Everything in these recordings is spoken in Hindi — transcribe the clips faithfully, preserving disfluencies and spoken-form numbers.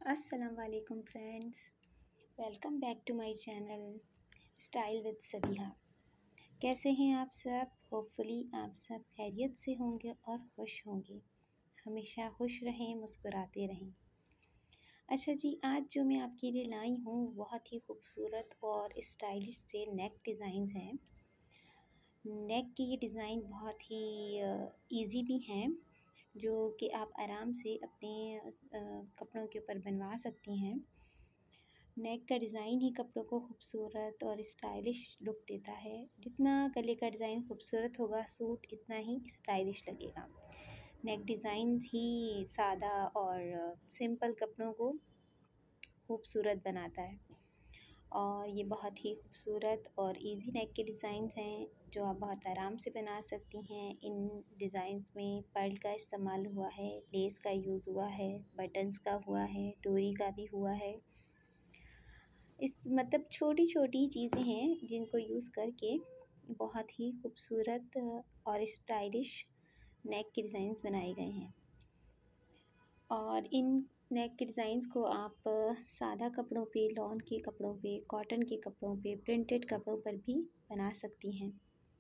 अस्सलाम वालेकुम friends, welcome back to my channel style with Sabiha. कैसे हैं आप सब? होपफुली आप सब खैरियत से होंगे और खुश होंगे। हमेशा खुश रहें, मुस्कुराते रहें। अच्छा जी, आज जो मैं आपके लिए लाई हूँ बहुत ही खूबसूरत और स्टाइलिश से नेक डिज़ाइंस हैं। नेक की ये डिज़ाइन बहुत ही इजी भी हैं, जो कि आप आराम से अपने कपड़ों के ऊपर बनवा सकती हैं। नेक का डिज़ाइन ही कपड़ों को खूबसूरत और स्टाइलिश लुक देता है। जितना गले का डिज़ाइन खूबसूरत होगा, सूट इतना ही स्टाइलिश लगेगा। नेक डिज़ाइन ही सादा और सिंपल कपड़ों को खूबसूरत बनाता है। और ये बहुत ही खूबसूरत और इजी नेक के डिज़ाइंस हैं, जो आप बहुत आराम से बना सकती हैं। इन डिज़ाइंस में पर्ल का इस्तेमाल हुआ है, लेस का यूज़ हुआ है, बटन्स का हुआ है, डोरी का भी हुआ है। इस मतलब छोटी छोटी चीज़ें हैं जिनको यूज़ करके बहुत ही खूबसूरत और स्टाइलिश नेक के डिज़ाइंस बनाए गए हैं। और इन नेक के डिज़ाइंस को आप सादा कपड़ों पे, लॉन के कपड़ों पे, कॉटन के कपड़ों पे, प्रिंटेड कपड़ों पर भी बना सकती हैं।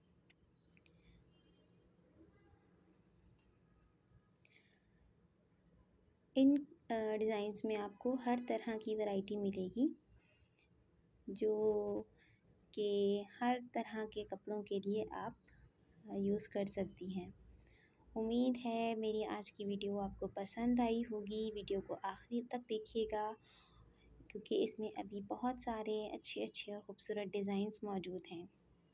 इन डिज़ाइंस में आपको हर तरह की वैरायटी मिलेगी, जो कि हर तरह के कपड़ों के लिए आप यूज़ कर सकती हैं। उम्मीद है मेरी आज की वीडियो आपको पसंद आई होगी। वीडियो को आखिरी तक देखिएगा, क्योंकि इसमें अभी बहुत सारे अच्छे अच्छे और खूबसूरत डिज़ाइंस मौजूद हैं।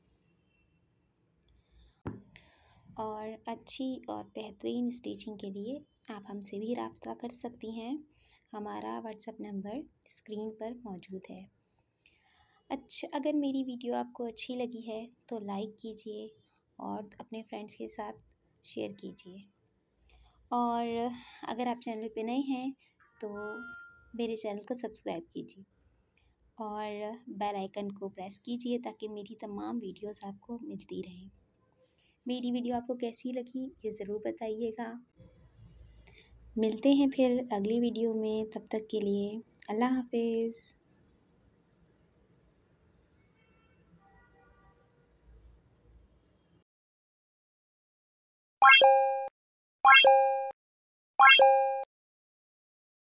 और अच्छी और बेहतरीन स्टिचिंग के लिए आप हमसे भी राब्ता कर सकती हैं। हमारा व्हाट्सएप नंबर स्क्रीन पर मौजूद है। अच्छा, अगर मेरी वीडियो आपको अच्छी लगी है तो लाइक कीजिए और अपने फ्रेंड्स के साथ शेयर कीजिए। और अगर आप चैनल पे नए हैं तो मेरे चैनल को सब्सक्राइब कीजिए और बेल आइकन को प्रेस कीजिए, ताकि मेरी तमाम वीडियोस आपको मिलती रहें। मेरी वीडियो आपको कैसी लगी ये ज़रूर बताइएगा। मिलते हैं फिर अगली वीडियो में, तब तक के लिए अल्लाह हाफिज़।